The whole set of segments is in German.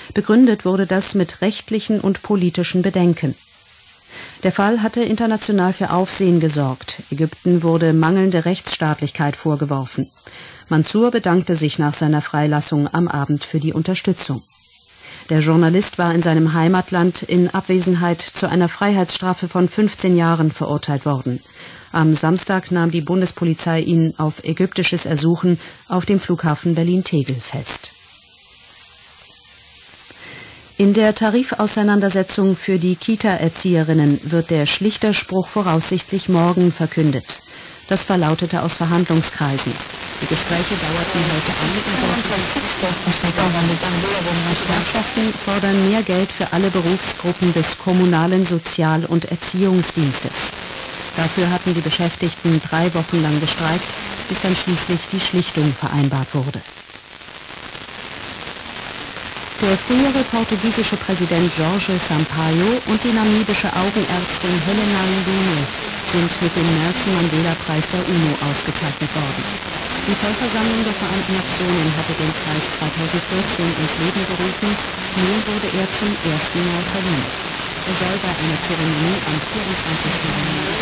Begründet wurde das mit rechtlichen und politischen Bedenken. Der Fall hatte international für Aufsehen gesorgt. Ägypten wurde mangelnde Rechtsstaatlichkeit vorgeworfen. Mansour bedankte sich nach seiner Freilassung am Abend für die Unterstützung. Der Journalist war in seinem Heimatland in Abwesenheit zu einer Freiheitsstrafe von 15 Jahren verurteilt worden. Am Samstag nahm die Bundespolizei ihn auf ägyptisches Ersuchen auf dem Flughafen Berlin-Tegel fest. In der Tarifauseinandersetzung für die Kita-Erzieherinnen wird der Schlichterspruch voraussichtlich morgen verkündet. Das verlautete aus Verhandlungskreisen. Die Gespräche dauerten heute an und Gewerkschaften fordern mehr Geld für alle Berufsgruppen des kommunalen Sozial- und Erziehungsdienstes. Dafür hatten die Beschäftigten 3 Wochen lang gestreikt, bis dann schließlich die Schlichtung vereinbart wurde. Der frühere portugiesische Präsident Jorge Sampaio und die namibische Augenärztin Helena Luno sind mit dem Nelson-Mandela-Preis der UNO ausgezeichnet worden. Die Vollversammlung der Vereinten Nationen hatte den Preis 2014 ins Leben gerufen, nun wurde er zum ersten Mal verliehen. Er soll bei einer Zeremonie am 24. Januar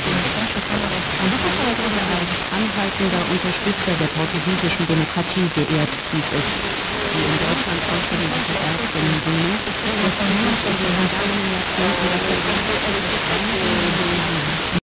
als anhaltender Unterstützer der portugiesischen Demokratie geehrt, hieß es. Die in Deutschland ausgebildete Ärztin Luno wird in den vergangenen Jahrzehnten dafür